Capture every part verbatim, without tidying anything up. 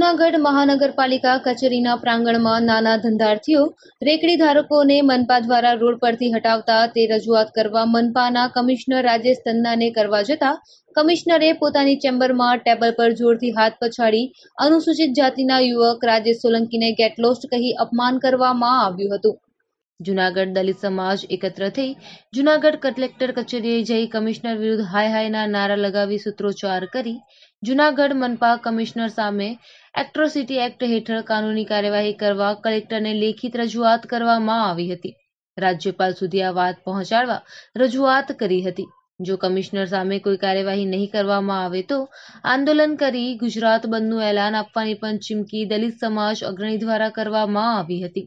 જૂનાગઢ મહાનગરપાલિકા કચેરીના પ્રાંગણમાં નાના ધંધાર્થીઓ રેકડી ધારકોને મનપા દ્વારા રોડ પરથી હટાવતા તે રજૂઆત કરવા મનપાના કમિશનર રાજેશ તન્નાને કરવા જતા કમિશનરે પોતાની ચેમ્બરમાં ટેબલ પર જોરથી હાથ પછાડી અનુસૂચિત જાતિના યુવક રાજેશ સોલંકીને ગેટ લોસ્ટ કહી અપમાન કરવામાં આવ્યું હતું। જૂનાગઢ દલિત સમાજ એકત્ર થઈ જૂનાગઢ કલેક્ટર કચેરીએ જઈ કમિશનર વિરુદ્ધ હાય હાયના નારા લગાવી સૂત્રોચ્ચાર કરી જૂનાગઢ મનપા કમિશનર સામે એટ્રોસિટી એક્ટ હેઠળ કાનૂની કાર્યવાહી કરવા કલેક્ટરને લેખિત રજૂઆત કરવામાં આવી હતી। રાજ્યપાલ સુધી આ વાત પહોંચાડવા રજૂઆત કરી હતી। જો કમિશનર સામે કોઈ કાર્યવાહી નહીં કરવામાં આવે તો આંદોલન કરી ગુજરાત બંધનું એલાન આપવાની પણ ચીમકી દલિત સમાજ અગ્રણી દ્વારા કરવામાં આવી હતી।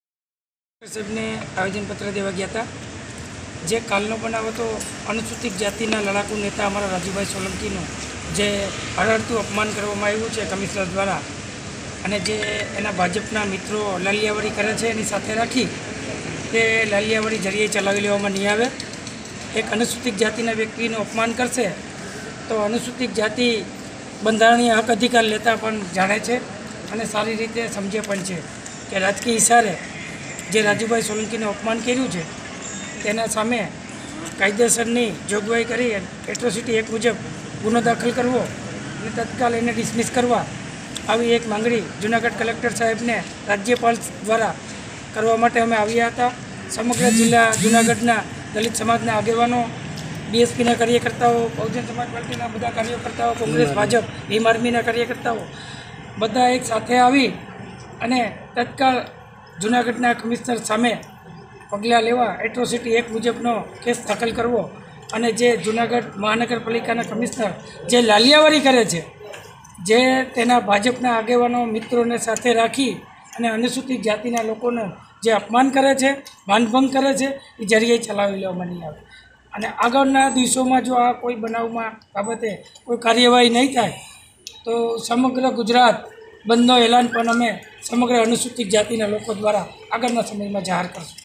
સાહેબને આવેદનપત્ર દેવા ગયા હતા। જે કાલનો બનાવ હતો અનુસૂચિત જાતિના લડાકુ નેતા અમારા રાજુભાઈ સોલંકીનું જે હળહળતું અપમાન કરવામાં આવ્યું છે કમિશનર દ્વારા, અને જે એના ભાજપના મિત્રો લાલિયાવાડી કરે છે એની સાથે રાખી તે લાલિયાવાડી જરીએ ચલાવી લેવામાં નહીં આવે। એક અનુસૂચિત જાતિના વ્યક્તિનું અપમાન કરશે તો અનુસૂચિત જાતિ બંધારણીય હક અધિકાર લેતા પણ જાણે છે અને સારી રીતે સમજે પણ છે કે રાજકીય ઇશારે જે રાજુભાઈ સોલંકીનું અપમાન કર્યું છે તેના સામે કાયદેસરની જોગવાઈ કરી એટ્રોસિટી એક્ટ મુજબ ગુનો દાખલ કરવો અને તત્કાલ એને ડિસમિસ કરવા આવી એક માંગણી જૂનાગઢ કલેક્ટર સાહેબને રાજ્યપાલ દ્વારા કરવા માટે અમે આવ્યા હતા। સમગ્ર જિલ્લા જૂનાગઢના દલિત સમાજના આગેવાનો, બીએસપીના કાર્યકર્તાઓ, બહુજન સમાજ પાર્ટીના બધા કાર્યકર્તાઓ, કોંગ્રેસ, ભાજપ, ભીમ આર્મીના કાર્યકર્તાઓ બધા એક સાથે આવી અને તત્કાલ જૂનાગઢના કમિશનર સામે પગલાં લેવા એટ્રોસિટી એક્ટ મુજબનો કેસ દાખલ કરવો અને જે જૂનાગઢ મહાનગરપાલિકાના કમિશનર જે લાલિયાવાડી કરે છે, જે તેના ભાજપના આગેવાનો મિત્રોને સાથે રાખી અને અનુસૂચિત જાતિના લોકોનું જે અપમાન કરે છે, માનભંગ કરે છે, એ જરીએ ચલાવી લેવામાં નહીં આવે અને આગળના દિવસોમાં જો આ કોઈ બનાવમાં બાબતે કોઈ કાર્યવાહી નહીં થાય તો સમગ્ર ગુજરાત બંધનો એલાન પણ અમે સમગ્ર અનુસૂચિત જાતિના લોકો દ્વારા આગળના સમયમાં જાહેર કરશું।